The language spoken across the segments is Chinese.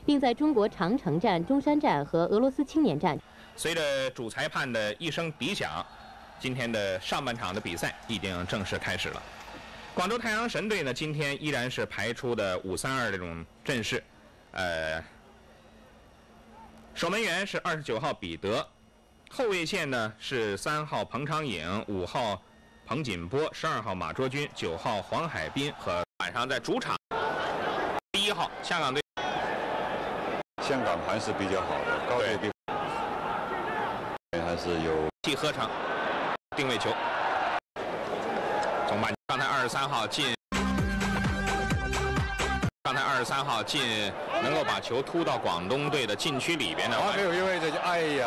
并在中国长城站、中山站和俄罗斯青年站。 随着主裁判的一声笛响，今天的上半场的比赛已经正式开始了。广州太阳神队呢，今天依然是排出的5-3-2这种阵势，守门员是29号彼得，后卫线呢是3号彭昌颖、5号彭锦波、12号马卓君、9号黄海滨和晚上在主场1号香港队。 香港还是比较好的，高度比还是有气呵成，定位球，从刚才23号进。刚才23号进，能够把球突到广东队的禁区里边的， 没有因为这就哎呀，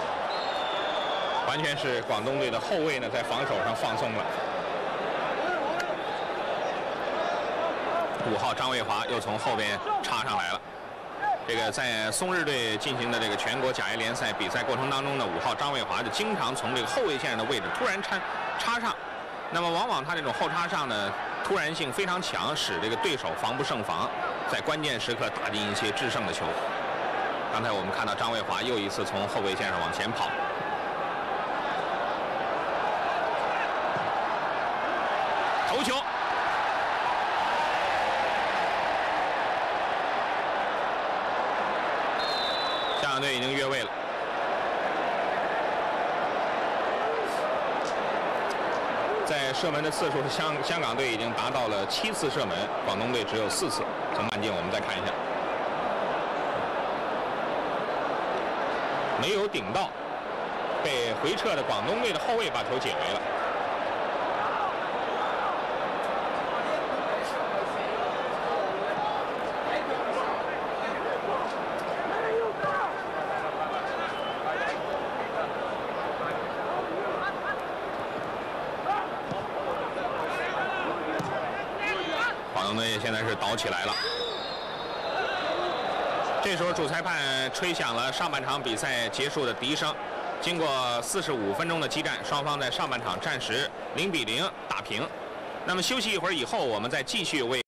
完全是广东队的后卫呢在防守上放松了。5号张卫华又从后边插上来了。这个在松日队进行的这个全国甲 A 联赛比赛过程当中呢，5号张卫华就经常从这个后卫线上的位置突然插上，那么往往他这种后插上呢。突然性非常强，使这个对手防不胜防，在关键时刻打进一些制胜的球。刚才我们看到张卫华又一次从后卫线上往前跑，头球，香港队已经越位了。在射门的次数，香港队已经达到了7次射门，广东队只有4次。从慢镜我们再看一下，没有顶到，被回撤的广东队的后卫把球解围了。广东队现在是倒起来了。这时候主裁判吹响了上半场比赛结束的笛声。经过45分钟的激战，双方在上半场暂时0-0打平。那么休息一会儿以后，我们再继续为